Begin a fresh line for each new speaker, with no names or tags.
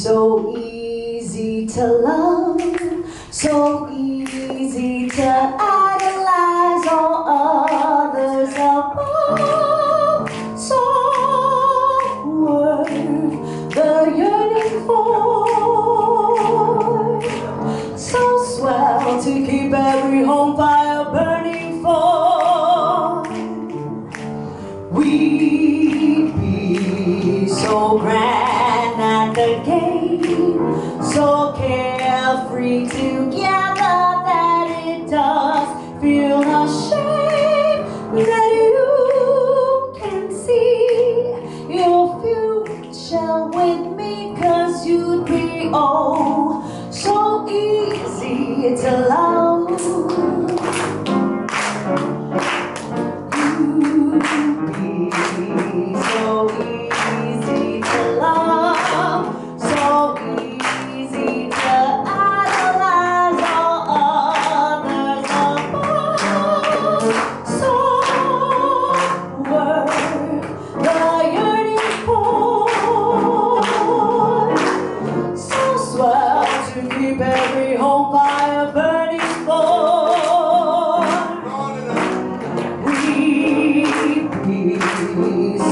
So easy to love, so easy to idolize all others above. So worth the yearning for, so swell to keep every home fire burning for. We'd be so grand at the gate, so carefree together that it does feel a shame that you can see your future with me, 'cause you'd be oh so easy to love. Keep every home fire burning for. We'd be